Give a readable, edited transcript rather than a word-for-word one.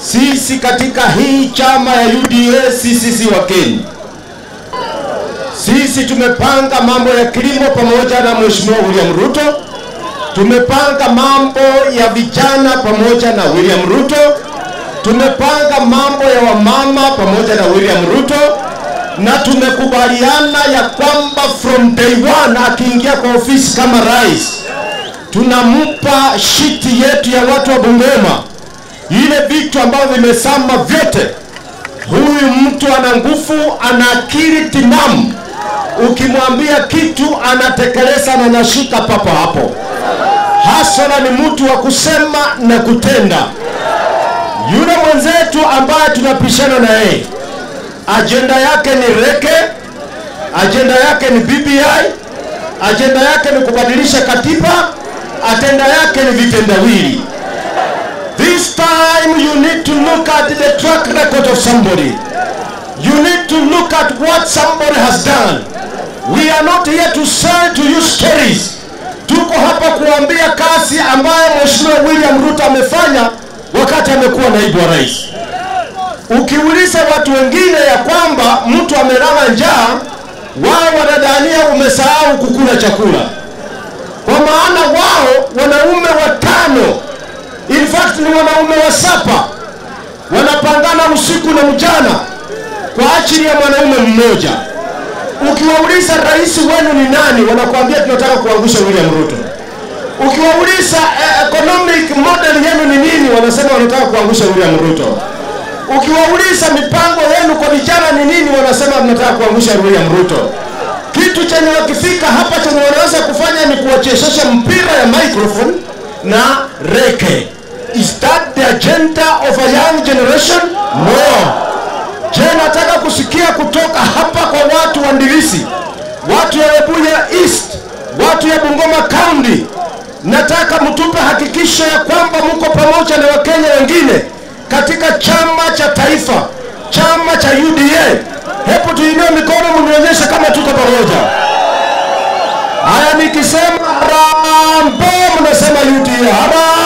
Sisi katika hii chama ya UDA sisi wa Kenya, sisi tumepanga mambo ya kilimo pamoja na Mheshimiwa William Ruto. Tumepanga mambo ya vijana pamoja na William Ruto. Tumepanga mambo ya wamama pamoja na William Ruto. Na tumekubaliana ya kwamba from day one akiingia kwa ofisi kama rais, tunampa shiti yetu ya watu wa Bungoma, ile vitu ambavyo vimesama vyote. Huyu mtu ana nguvu, ana akili timamu. Ukimwambia kitu anatekeleza na anashika papo hapo. Hasana ni mtu wa kusema na kutenda. Yule mwenzetu ambaye tunapishana na yeye, agenda yake ni reke, agenda yake ni BBI, agenda yake ni kubadilisha katiba, agenda yake ni vitendawili. This time you need to look at the track record of somebody. You need to look at what somebody has done. We are not here to sell to you stories. Tuko hapa kuambia kazi ambayo Mheshimiwa William Ruto amefanya wakati amekuwa naibu wa rais. Ukiuliza watu wengine ya kwamba mtu amelala njaa, wao wanadhania umesahau kukula chakula. Kwa maana wao wanaume watano, in fact ni wanaume wasapa, wanapangana usiku na mchana kwa ajili ya mwanaume mmoja. Ukiwauliza rais wenu ni nani, wanakuambia tunataka kuangusha William Ruto. Ukiwauliza economic model yenu ni nini, wanasema wanataka kuangusha William Ruto. Ukiwauliza mipango yenu kwa vijana ni nini, wanasema tunataka kuangusha William Ruto. Kitu chenye wakifika hapa chenye wanaweza kufanya ni kuwachezesha mpira ya microphone na reke. Is that the agenda of a young generation? No. Je, nataka kusikia kutoka hapa kwa watu wa Ndilisi, watu ya Webuye East, watu ya Bungoma County. Nataka mtupe hakikisho ya kwamba mko pamoja na Wakenya wengine katika chama cha taifa, chama cha UDA. Hebu tuinue mikono mnionyeshe kama tuko pamoja. Haya, nikisema Harambee mnasema UDA. Harambee.